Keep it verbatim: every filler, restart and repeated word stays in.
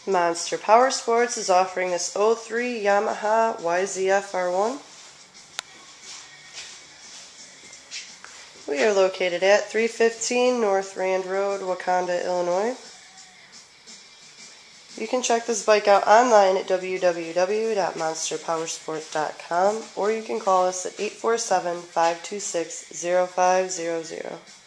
Monster Powersports is offering this oh three Yamaha Y Z F R one. We are located at three fifteen North Rand Road, Wauconda, Illinois. You can check this bike out online at w w w dot monster powersport dot com, or you can call us at eight four seven, five two six, zero five zero zero.